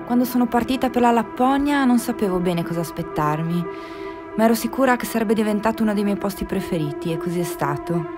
Quando sono partita per la Lapponia non sapevo bene cosa aspettarmi, ma ero sicura che sarebbe diventato uno dei miei posti preferiti e così è stato.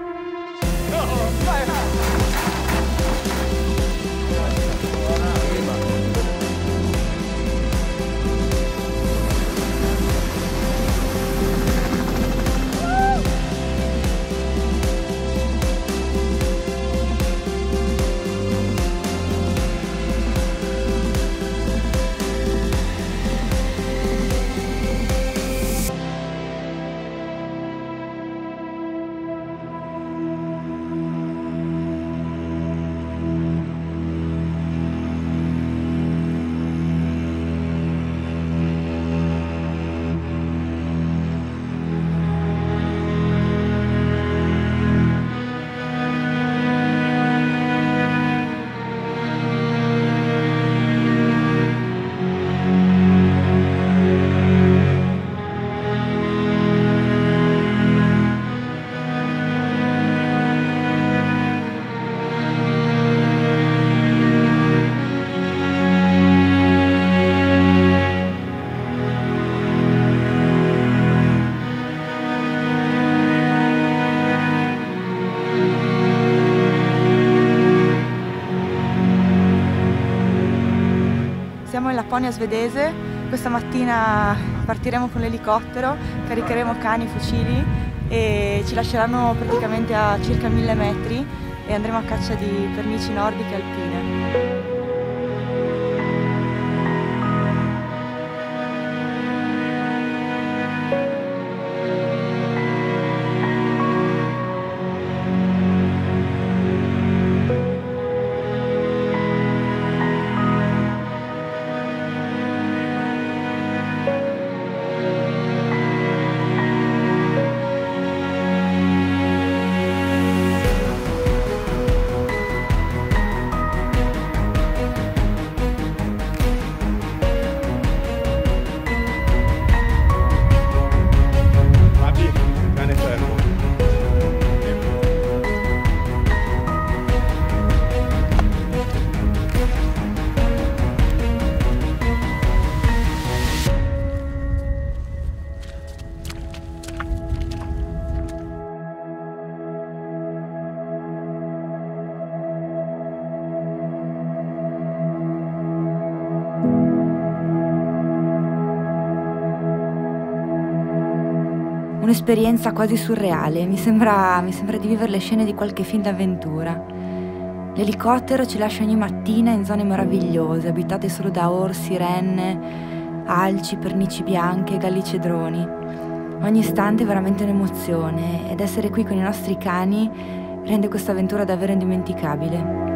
Siamo in Lapponia svedese, questa mattina partiremo con l'elicottero, caricheremo cani, fucili e ci lasceranno praticamente a circa 1000 metri e andremo a caccia di pernici nordiche alpine. Un'esperienza quasi surreale, mi sembra di vivere le scene di qualche film d'avventura. L'elicottero ci lascia ogni mattina in zone meravigliose, abitate solo da orsi, renne, alci, pernici bianche, galli cedroni. Ogni istante è veramente un'emozione ed essere qui con i nostri cani rende questa avventura davvero indimenticabile.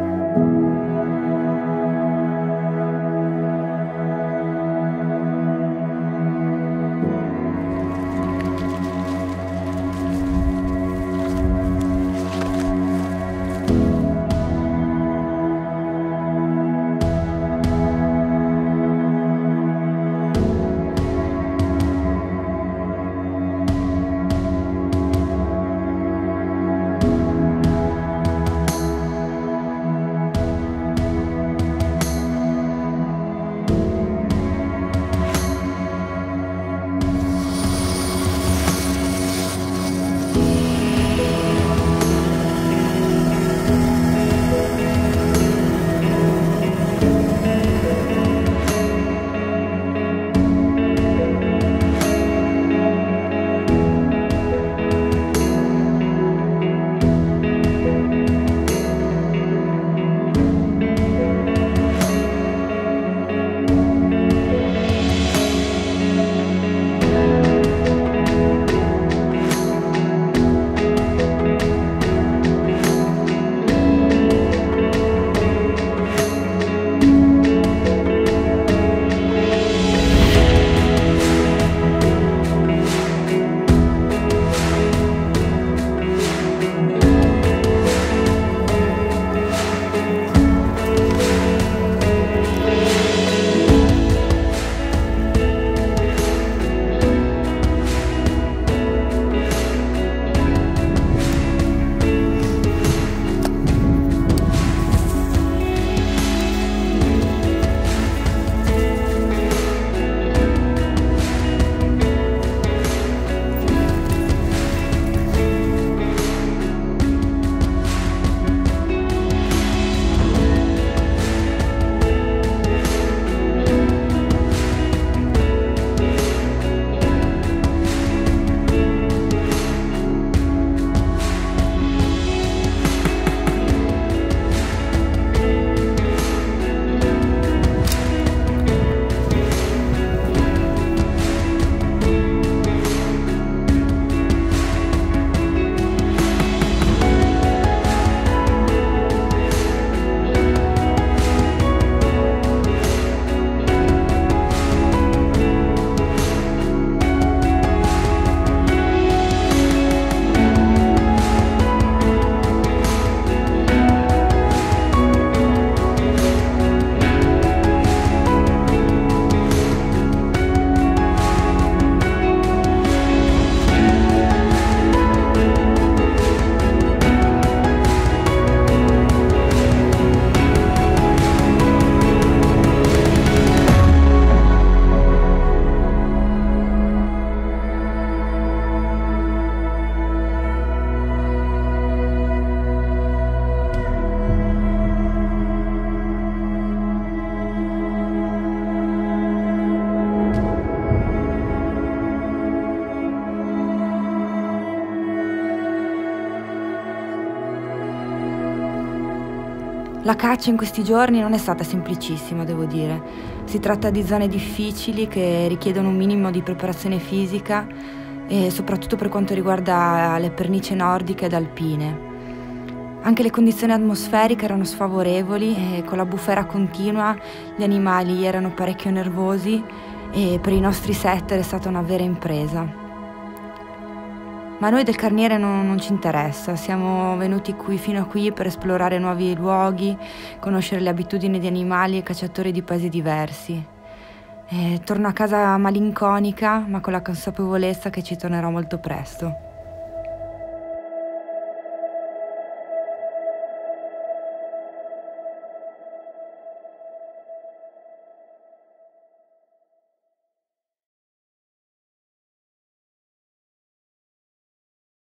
La caccia in questi giorni non è stata semplicissima, devo dire. Si tratta di zone difficili che richiedono un minimo di preparazione fisica e soprattutto per quanto riguarda le pernice nordiche ed alpine. Anche le condizioni atmosferiche erano sfavorevoli e con la bufera continua gli animali erano parecchio nervosi e per i nostri setter è stata una vera impresa. Ma a noi del Carniere non ci interessa, siamo venuti qui fino a qui per esplorare nuovi luoghi, conoscere le abitudini di animali e cacciatori di paesi diversi. Torno a casa malinconica, ma con la consapevolezza che ci tornerò molto presto.